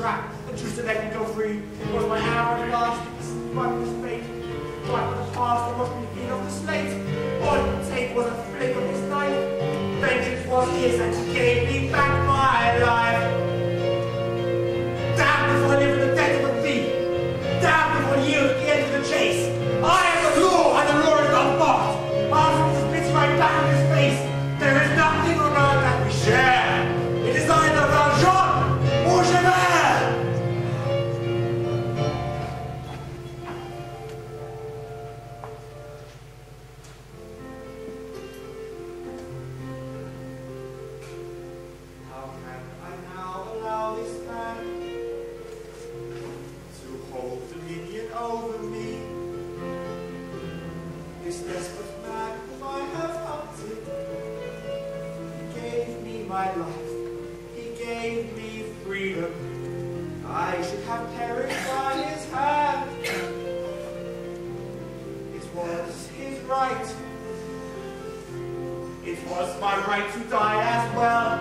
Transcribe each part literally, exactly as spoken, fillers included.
trap and choose to let me go free. It was my hour at last, but this fate. But the past, I must be clean off the slate. All it would take was a flick of his knife. Vengeance was his, and he gave me back my life. Damned if I live in the death of a thief. Damned if I yield at the end of the chase. I am the law, and the law is not mocked. After this spits right back in his face, there is nothing on earth that we share. It is either Valjean or Javert. How can I now allow this man to hold dominion over me? This desperate man whom I have hunted, he gave me my life, he gave me freedom. I should have perished by his hand. It was his right. It was my right to die as well.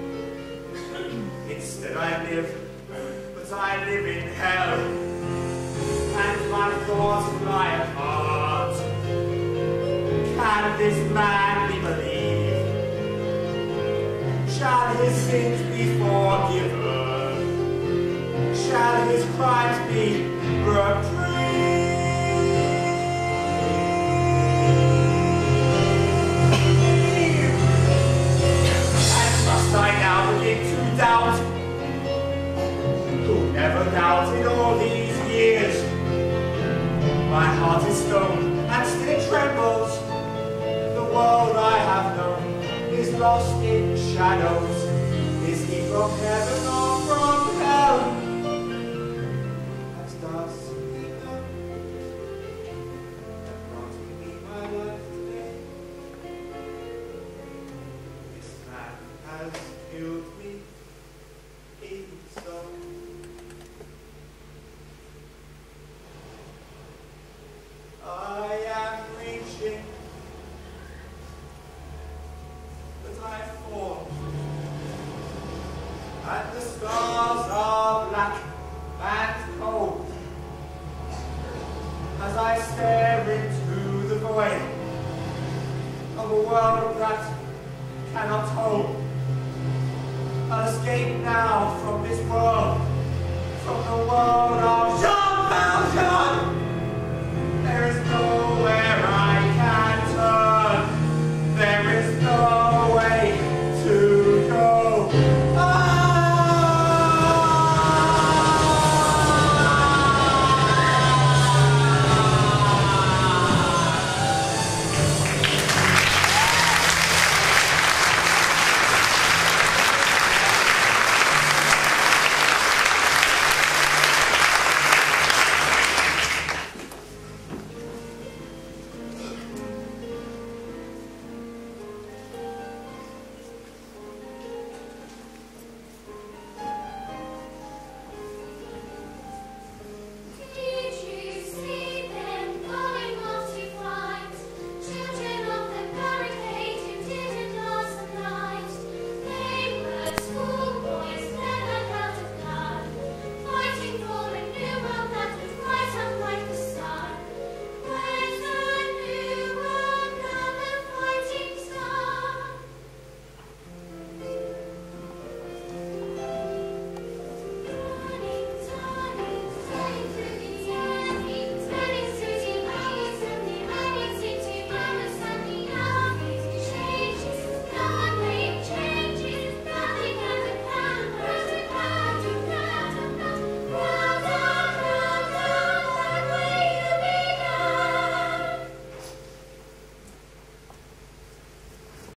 Instead I live, but I live in hell, and my thoughts lie apart. Can this man be believed? Shall his sins be forgiven? Shall his crimes be reprieved? And must I now begin to doubt? Who never doubted all these years? My heart is stone and still it trembles. The world I have known is lost in shadows. Is he from heaven or from hell? And does he know that granting me my life today, this man has killed me even so? I am reaching, but I fall, and the stars are black and cold as I stare into the void of a world that cannot hold. I'll escape now from this world.